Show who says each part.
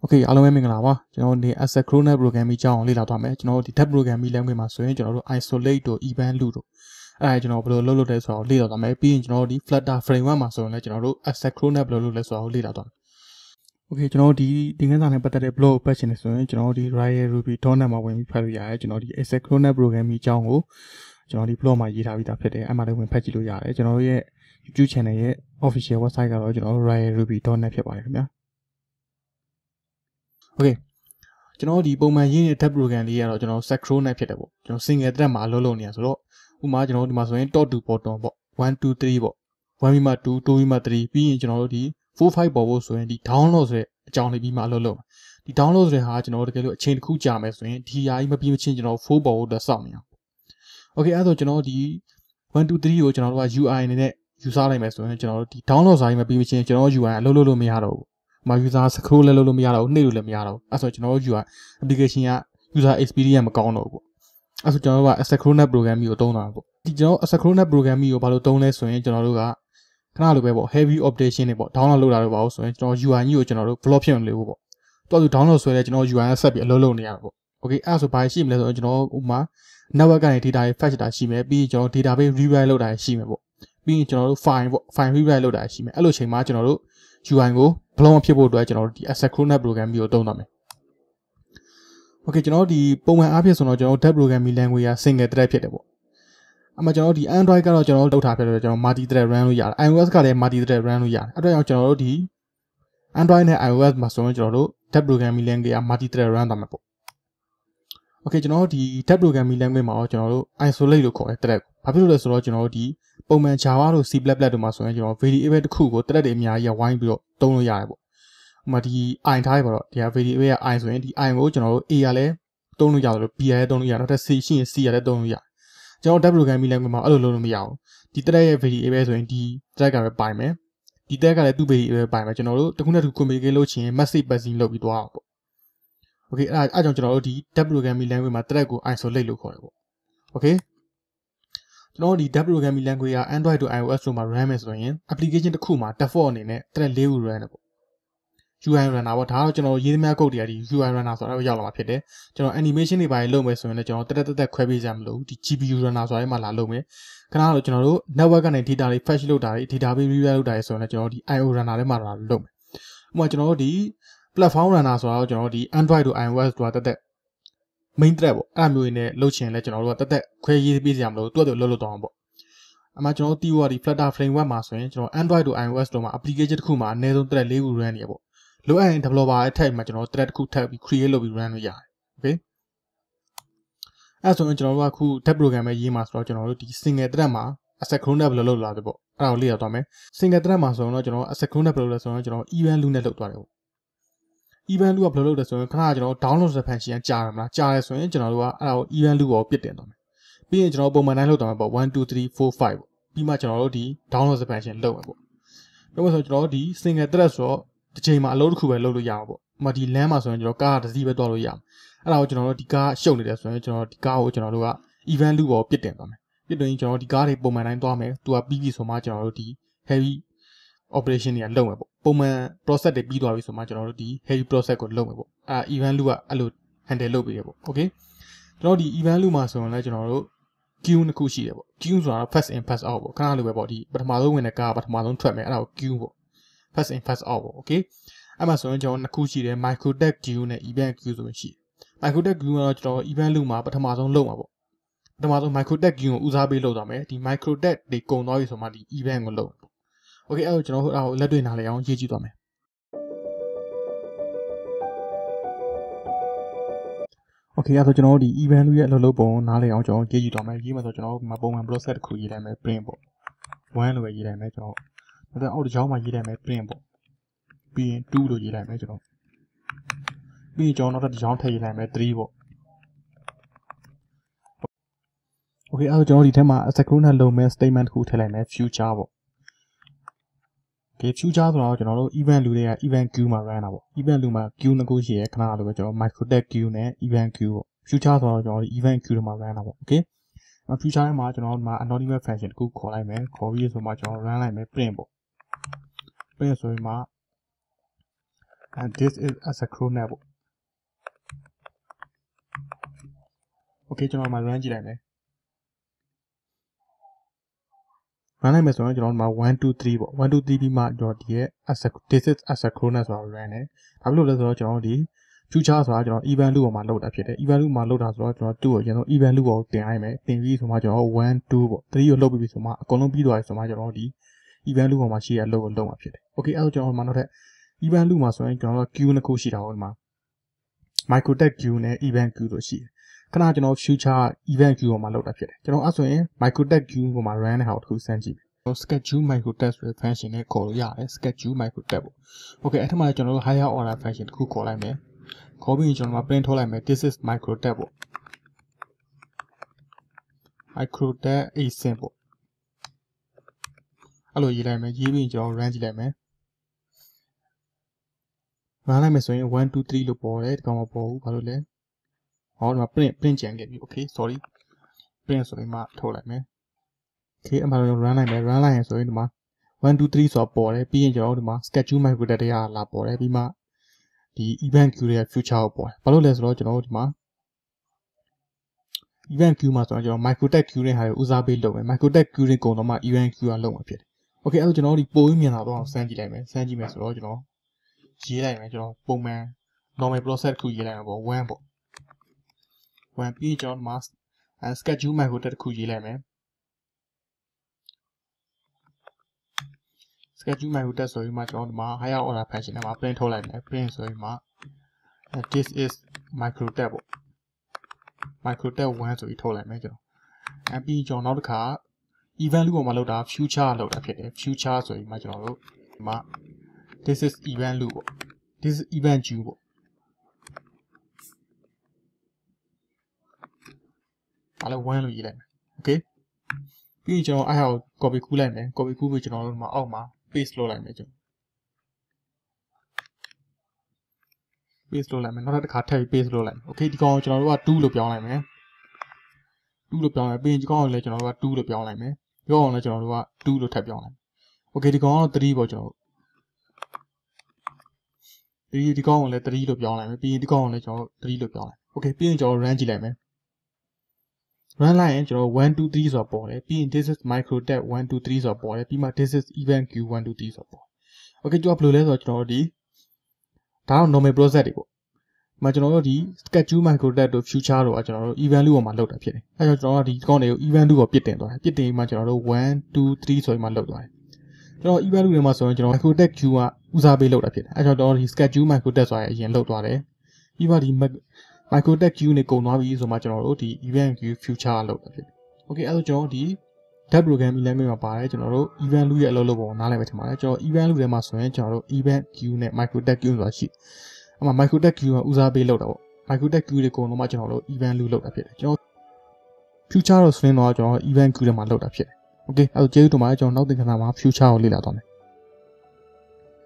Speaker 1: Okay အားလုံးပဲမင်္ဂလာပါကျွန်တော်ဒီ asynchronous programming ကြောင်းလေ့လာသွားမယ်ကျွန်တော်ဒီ tab programming language မှာဆိုရင်ကျွန်တော်တို့ isolate တို့ event loop တို့အဲ့ဒါကျွန်တော်ဘယ်လိုလုပ်လဲဆိုတော့လေ့လာသွားမယ်ပြီးရင်ကျွန်တော်ဒီ flutter framework မှာဆိုရင်လည်းကျွန်တော်တို့ asynchronous ဘယ်လိုလုပ်လဲဆိုတော့လေ့လာသွားမယ် Okay ကျွန်တော်ဒီသင်ခန်းစာနဲ့ပတ်သက်တဲ့ blog ပတ်ချင်နေဆိုရင်ကျွန်တော်ဒီ Riot Ruby.net မှာဝင်ပြီးဖတ်လို့ရတယ်ကျွန်တော်ဒီ asynchronous programming ကြောင်းကိုကျွန်တော်ဒီ blog မှာရေးထားပြီးသားဖြစ်တယ်အဲ့မှာလည်းဝင်ဖတ်ကြည့်လို့ရတယ်ကျွန်တော်ရဲ့ YouTube channel ရဲ့ official website ကတော့ကျွန်တော် Riot Ruby.net ဖြစ်ပါတယ်ခင်ဗျာ Okay ကျွန်တော်ဒီပုံမှန်ရေးနေတဲ့ tab program လေးကတော့ကျွန်တော် synchronous ဖြစ်တယ်ပေါ့ကျွန်တော် single thread မှာအလုပ်လုပ်နေရဆိုတော့ဥပမာကျွန်တော်ဒီမှာဆိုရင် top to bottom ပေါ့1 2 3ပေါ့1ပြီးမှ2 2ပြီးမှ3ပြီးရင်ကျွန်တော်တို့ဒီ4 5ပေါ်ဖို့ဆိုရင်ဒီ download ဆိုတဲ့အကြောင်းလေးပြီးမှအလုပ်လုပ်ဒီ download ဆိုတဲ့ဟာကျွန်တော်တကယ်လို့အချိန်တစ်ခုကြာမယ်ဆိုရင်ဒီဟာကြီးမပြီးမချင်းကျွန်တော်4ပေါ်ဖို့အတွက်စောင့်နေအောင် Okay အဲ့ဆိုကျွန်တော်ဒီ1 2 3ကိုကျွန်တော်တို့က UI အနေနဲ့ယူဆလိုက်မယ်ဆိုရင်ကျွန်တော်တို့ဒီ download စာကြီးမပြီးမချင်းကျွန်တော် UI အလုပ်လုပ်လို့မရတော့ဘူးမှာ user scroll လည်းလုပ်လို့မရတော့ဘူးနှိပ်လို့လည်းမရတော့ဘူးအဲ့ဆိုကျွန်တော်တို့ UI application က user experience မကောင်းတော့ဘူးပေါ့အဲ့ဆိုကျွန်တော်တို့က asynchronous programming ကိုသုံးတာပေါ့ဒီကျွန်တော် asynchronous programming ကိုဘာလို့သုံးလဲဆိုရင်ကျွန်တော်တို့ကခဏလိုပဲပေါ့ heavy operation တွေပေါ့ download လုပ်တာတော့ပါဘူးဆိုရင်ကျွန်တော် UI ကြီးကိုကျွန်တော်တို့ block ဖြစ်မလို့ပေါ့တော်သူ download ဆွဲလဲကျွန်တော် UI ကဆက်ပြီးအလုပ်လုပ်နေရတာပေါ့ okay အဲ့ဆိုဘာရှိမလဲဆိုတော့ကျွန်တော်ဥပမာ network ကနေ data တွေ fetch တာရှိမယ်ပြီးရင်ကျွန်တော် database rewrite လုပ်တာရှိမယ်ပေါ့ပြီးရင်ကျွန်တော်တို့ file ပေါ့ file rewrite လုပ်တာရှိမယ်အဲ့လိုချိန်မှာကျွန်တော်တို့ UI ကို block ဖြစ်ဖို့အတွက်ကျွန်တော်တို့ဒီ asynchronous programming ကိုသုံးတာမယ် Okay ကျွန်တော်ဒီပုံမှန်အားဖြင့်ဆိုတော့ကျွန်တော် tab programming language က single thread ဖြစ်တယ်ပေါ့အမှကျွန်တော်ဒီ Android ကတော့ကျွန်တော်တို့လုပ်ထားဖြစ်တယ်ကျွန်တော် multi thread run လို့ရတယ် iOS ကလည်း multi thread run လို့ရတယ်အဲ့တော့ကျွန်တော်တို့ဒီ Android နဲ့ iOS မှာဆိုရင်ကျွန်တော်တို့ tab programming language က multi thread run တာမှာပေါ့ Okay ကျွန်တော်ဒီ tab programming language မှာတော့ကျွန်တော်တို့ isolate လို့ခေါ်တယ် thread ဘာဖြစ်လို့လဲဆိုတော့ကျွန်တော်တို့ဒီပုံမှန် Java တို့ C++ တို့မှာဆိုရင်ကျွန်တော် variable တစ်ခုကို thread တွေအများကြီးဝိုင်းပြီးတော့သုံးလို့ရတယ်ပေါ့ဥပမာဒီ i ထားရပါတော့ဒီ variable က i ဆိုရင်ဒီ i ကိုကျွန်တော်တို့ a ကလည်းသုံးလို့ရတယ်လို့ b ကလည်းသုံးလို့ရတယ်နောက်ထပ် c ရှိရင် c ကလည်းသုံးလို့ရတယ်ကျွန်တော် tab programming language မှာအဲ့လိုလုပ်လို့မရဘူးဒီ thread ရဲ့ variable ဆိုရင်ဒီ thread ကပဲပိုင်မယ်ဒီ thread ကလည်းသူ့ variable ပိုင်မယ်ကျွန်တော်တို့တစ်ခုနဲ့တစ်ခု communicate လုပ်ချင် message passing လုပ်ပြီးသွားအောင်ပေါ့ Okay အဲ့ကြောင့်ကျွန်တော်တို့ဒီ tab programming language မှာ thread ကို isolate လို့ခေါ်တယ်ပေါ့ Okay ကျွန်တော်ဒီ tab programming language က Android တို့ iOS တို့မှာ run မယ်ဆိုရင် application တစ်ခုမှာ default အနေနဲ့ thread ၄ခု run တယ်ပေါ့ UI runner ပေါ့ဒါတော့ကျွန်တော်ရေးသမျှ code တွေကဒီ UI runner ဆိုတာရောက်လာမှာဖြစ်တယ်ကျွန်တော် animation တွေပါလုပ်မယ်ဆိုရင်လည်းကျွန်တော်တက်ခွဲပေးကြမလို့ဒီ GPU runner ဆိုတာမှာလာလုပ်မယ်ခဏတော့ကျွန်တော်တို့ network ကနေ data တွေ fetch လုပ်တာတွေ database rewrite လုပ်တာတွေဆိုရင်လည်းကျွန်တော်ဒီ IO runner ထဲမှာလာလုပ်မယ်ဥပမာကျွန်တော်တို့ဒီ platform runner ဆိုတာတော့ကျွန်တော်တို့ဒီ Android တို့ iOS တို့တက် main thread ပေါ့အဲ့မျိုးနဲ့လုပ်ချင်လဲကျွန်တော်တို့ကတက်ခွဲရေးပေးကြမလို့သူ့အတွက်လုပ်တော့အောင်ပေါ့အမှကျွန်တော်တို့တီးဝါဒီ Flutter framework မှာဆိုရင်ကျွန်တော် Android တို့ iOS တို့မှာ application တစ်ခုမှာအနည်းဆုံး thread ၄ခု run နေရပေါ့လိုအပ်ရင် developer ရဲ့ tag မှာကျွန်တော် thread တစ်ခုထပ်ပြီး create လုပ်ပြီး run လို့ရတယ် okay အဲ့ဆိုရင်ကျွန်တော်တို့ကအခု tab program ပဲရေးမှာဆိုတော့ကျွန်တော်တို့ဒီ single thread မှာ asynchronous ဘယ်လိုလုပ်လာတယ်ပေါ့အဲ့ဒါကိုလေ့လာသွားမယ် single thread မှာဆိုတော့ကျွန်တော် asynchronous ဘယ်လိုလဲဆိုတော့ကျွန်တော် event loop နဲ့လုပ်သွားတယ်ပေါ့ event loop ကဘယ်လိုလုပ်လဲဆိုရင်ခဏကျွန်တော် download တဲ့ function ကြာတယ်မလားကြာတယ်ဆိုရင်ကျွန်တော်တို့ကအဲ့ဒါကို event loop ကိုပြစ်တင်သွားမယ်ပြီးရင်ကျွန်တော်ပုံမှန်တိုင်းလုပ်သွားမှာပေါ့1 2 3 4 5ပေါ့ပြီးမှကျွန်တော်တို့ဒီ download တဲ့ function လုပ်မှာပေါ့ပြောလို့ဆိုကျွန်တော်တို့ဒီ single thread ဆိုတော့တစ်ချိန်မှာအလုပ်တစ်ခုပဲလုပ်လို့ရမှာပေါ့ဥပမာဒီ LAN မှာဆိုရင်ကျွန်တော်ကားတစ်စီးပဲတွားလို့ရမှာအဲ့ဒါကိုကျွန်တော်တို့ဒီကားရှုပ်နေတယ်ဆိုရင်ကျွန်တော်ဒီကားကိုကျွန်တော်တို့က event loop ကိုပြစ်တင်သွားမယ်ပြစ်တင်ရင်ကျွန်တော်ဒီကားတွေပုံမှန်တိုင်းတွားမယ်သူကပြီးပြီဆိုမှကျွန်တော်တို့ဒီ heavy operation တွေကလုပ်မယ်ပေါ့ပုံမှန် process တွေပြီးသွားပြီဆိုမှကျွန်တော်တို့ဒီ heavy process ကိုလုပ်မယ်ပေါ့အဲ့ event loop ကအဲ့လို handle လုပ်ပေးရပေါ့ okay ကျွန်တော်ဒီ event loop မှာဆိုရင်လည်းကျွန်တော်တို့ queue တစ်ခုရှိတယ်ပေါ့ queue ဆိုတာ first in first out ပေါ့ခဏလိုပဲပေါ့ဒီပထမဆုံးဝင်တဲ့ကားပထမဆုံးထွက်မယ်အဲ့ဒါကို queue ပေါ့ first in first out ပေါ့ okay အဲ့မှာဆိုရင်ကျွန်တော်နှစ်ခုရှိတယ် micro tag queue နဲ့ event queue ဆိုရင်ရှိတယ် micro tag queue ကတော့ကျွန်တော် event loop မှာပထမဆုံးလုပ်မှာပေါ့ပထမဆုံး micro tag queue ကိုဦးစားပေးလုပ်သွားမယ်ဒီ micro tag တွေကုန်သွားပြီဆိုမှဒီ event ကိုလုပ် okay အဲ့တော့ကျွန်တော်တို့လက်တွေ့နားလည်အောင်ရေးကြည့်သွားမယ် okay အဲ့တော့ကျွန်တော်တို့ဒီ event loop ရဲ့အလုပ်လုပ်ပုံနားလည်အောင်ကျွန်တော်ရေးကြည့်သွားမယ်ရေးမှာဆိုကျွန်တော်တို့ဒီမှာပုံမှန် process တစ်ခုရေးလိုက်မယ် print ပေါ့ 1 လို့ပဲရေးလိုက်မယ်ကျွန်တော်နောက်အောက်တစ်ချောင်းမှာရေးလိုက်မယ် print ပေါ့ပြီးရင်2လို့ရေးလိုက်မယ်ကျွန်တော်ပြီးရင်ကျွန်တော်နောက်တစ်ချောင်းထည့်ရေးလိုက်မယ်3ပေါ့ okay အဲ့တော့ကျွန်တော်ဒီထဲမှာ asynchronous လုပ်မယ် statement တစ်ခုထည့်လိုက်မယ် future ပေါ့ okay future ဆိုတော့ကျွန်တော်တို့ event loop တွေက event queue မှာ run တာပေါ့ event loop မှာ queue နှစ်ခုရှိရခဏလိုပဲကျွန်တော် micro tag queue နဲ့ event queue ပေါ့ future ဆိုတော့ကျွန်တော်ဒီ event queue တွေမှာ run တာပေါ့ okay future ထဲမှာကျွန်တော်ဒီမှာ anonymous function တစ်ခုခေါ်လိုက်မယ်ခေါ်ပြီးဆိုမှကျွန်တော် run လိုက်မယ် print ပေါ့ print ဆိုရင်မှာ and this is asynchronous ပေါ့ okay ကျွန်တော်မှာ run ကြည့်လိုက်မယ် run လိုက်မယ်ဆိုရင်ကျွန်တော်မှာ1 2 3ပေါ့1 2 3ပြီးမှကျွန်တော်ဒီရဲ့ this is asynchronous ဆိုတာ run တယ်ဘာဖြစ်လို့လဲဆိုတော့ကျွန်တော်ဒီ future ဆိုတာကျွန်တော် event loop ပေါ်မှာလုပ်တာဖြစ်တယ် event loop မှာလုပ်တာဆိုတော့ကျွန်တော်2ကိုကျွန်တော် event loop ကိုတင်လိုက်မယ်တင်ပြီးဆိုမှကျွန်တော်1 2ပေါ့3ကိုလုပ်ပြီးဆိုမှအကုန်လုံးပြီးသွားပြီဆိုမှကျွန်တော်ဒီ event loop ပေါ်မှာရှိရလုပ်ကိုလုပ်မှာဖြစ်တယ် okay အဲ့တော့ကျွန်တော်မှာနောက်ထပ် event loop မှာဆိုရင်ကျွန်တော်က queue နှစ်ခုရှိတာပေါ့ဒီမှာ microtech queue နဲ့ event queue တို့ရှိတယ်ခဏကျွန်တော် future event queue ပေါ်မှာလုပ်တာဖြစ်တယ်ကျွန်တော်အဲ့ဆိုရင် microtech queue ပေါ်မှာ run တဲ့ဟာကိုတစ်ခုစမ်းကြည့်မယ် schedule microtech ဆိုတဲ့ function နဲ့ခေါ်လို့ရတယ် schedule microtech ပေါ့ okay အဲ့ထက်မှကျွန်တော်တို့ higher order function တစ်ခုခေါ်လိုက်မယ်ခေါ်ပြီးကျွန်တော်မှာ print ထုတ်လိုက်မယ် this is microtech ပေါ့ microtech async ပေါ့အဲ့လိုရေးလိုက်မယ်ရေးပြီးကျွန်တော် run ကြည့်လိုက်မယ် run လိုက်မယ်ဆိုရင်1 2 3လို့ပေါ်တယ်ဒီကောင်မပေါ်ဘူးဘာလို့လဲဟောဒီမှာ print ကြံခဲ့ပြီ okay sorry print ဆိုရင်မှထုတ်လိုက်မယ် okay အမှန်တော့ run လိုက်မယ် run လိုက်ရင်ဆိုရင်ဒီမှာ1 2 3ဆိုတာပေါ်တယ်ပြီးရင်ကျွန်တော်ဒီမှာ schedule microtech တွေကလာပေါ်တယ်ပြီးမှဒီ event queue ရဲ့ future ကိုပေါ်တယ်ဘာလို့လဲဆိုတော့ကျွန်တော်တို့ဒီမှာ event queue မှာဆိုတော့ကျွန်တော် microtech queue နဲ့ဟာကိုဦးစားပေးလုပ်မယ် microtech queue တွေကုန်တော့မှ event queue ကလုပ်မှာဖြစ်တယ် okay အဲ့တော့ကျွန်တော်ဒီပိုပြီးမြင်လာတော့အောင်စမ်းကြည့်လိုက်မယ်စမ်းကြည့်မယ်ဆိုတော့ကျွန်တော်ရေးလိုက်မယ်ကျွန်တော်ပုံမှန် normal process တစ်ခုရေးလိုက်မှာပေါ့1ပေါ့1ပြီးကျွန်တော်ဒီမှာ schedule microtech တစ်ခုရေးလိုက်မယ် schedule microtech ဆိုပြီးမှကျွန်တော်ဒီမှာ higher order function နဲ့မှာ print ထုတ်လိုက်မယ် print ဆိုပြီးမှ this is microtech ပေါ့ microtech 1ဆိုပြီးထုတ်လိုက်မယ်ကျွန်တော်ပြီးကျွန်တော်နောက်တစ်ခါ event loop ပေါ်မှာလောက်တာ future လောက်တာဖြစ်တယ် future ဆိုပြီးမှကျွန်တော်တို့ဒီမှာ this is event loop ပေါ့ this is event queue ပေါ့အဲ့လို1လို့ရေးလိုက်မယ် okay ပြီးကျွန်တော်အဲ့ဟာကို copy ကူးလိုက်မယ် copy ကူးပြီးကျွန်တော်တို့ဒီမှာအောက်မှာ paste လုပ်လိုက်မယ်ကျွန်တော် paste လုပ်လိုက်မယ်နောက်တစ်ခါထပ်ပြီး paste လုပ်လိုက်မယ် okay ဒီကောင်ကိုကျွန်တော်တို့က2လို့ပြောင်းလိုက်မယ်2လို့ပြောင်းလိုက်ပြီးရင်ဒီကောင်ကိုလည်းကျွန်တော်တို့က2လို့ပြောင်းလိုက်မယ်ဒီကောင်ကိုလည်းကျွန်တော်တို့က2လို့ထပ်ပြောင်းလိုက်မယ် okay ဒီကောင်ကတော့3ပေါ့ကျွန်တော်တို့ဒီကောင်ကိုလည်း3လို့ပြောင်းလိုက်မယ်ပြီးရင်ဒီကောင်ကိုလည်းကျွန်တော်တို့3လို့ပြောင်းလိုက် okay ပြီးရင်ကျွန်တော် run ကြည့်လိုက်မယ် run လိုက်ရင်ကျွန်တော်1 2 3ဆိုတာပေါ်တယ်ပြီးရင် this is microtech 1 2 3ဆိုတာပေါ်တယ်ပြီးမှ this is event queue 1 2 3ဆိုတာပေါ် okay ကျွန်တော်ဘယ်လိုလဲဆိုတော့ကျွန်တော်တို့ဒီဒါတော့ normal process တွေပေါ့မှာကျွန်တော်တို့ဒီ schedule microtech တို့ future တို့ကကျွန်တော်တို့ event loop ပေါ်မှာလုပ်တာဖြစ်တယ်အဲဒါကြောင့်ကျွန်တော်တို့ဒီကောင်တွေကို event loop ပေါ်ပြစ်တင်သွားတယ်ပြစ်တင်ပြီးမှကျွန်တော်တို့1 2 3ဆိုပြီးမှလုပ်သွားတယ်ကျွန်တော် event loop တွေမှာဆိုရင်ကျွန်တော် microtech queue ကဦးစားပေးလုပ်တာဖြစ်တယ်အဲဒါကြောင့်ကျွန်တော်ဒီ schedule microtech ဆိုတာအရင်လုပ်သွားတယ်ပြီးမှဒီ microtech queue နေကုန်သွားပြီဆိုမှကျွန်တော်တို့ဒီ event queue future လုပ်တာဖြစ်တယ် okay အဲဒါကျွန်တော်ဒီ dev programming language မှာပါတယ်ကျွန်တော်တို့ event loop ရဲ့အလုပ်လုပ်ပုံကိုနားလည်မယ်ထင်ပါတယ်ကျွန်တော် event loop ထဲမှာဆိုရင်ကျွန်တော်တို့ event queue နဲ့ microtech queue ဆိုတာရှိအဲ့မှာ microtech queue ကဦးစားပေးလုပ်တာပေါ့ microtech queue တွေကုန်တော့မှကျွန်တော်တို့ event loop လုပ်တာဖြစ်တယ်ကျွန်တော် future တော့ swing တော့ကျွန်တော် event queue ထဲမှာလုပ်တာဖြစ်တယ် okay အဲ့တော့ကျေးဇူးတင်ပါတယ်ကျွန်တော်နောက်သင်ခန်းစာမှာ future ကိုလေ့လာသွားမယ်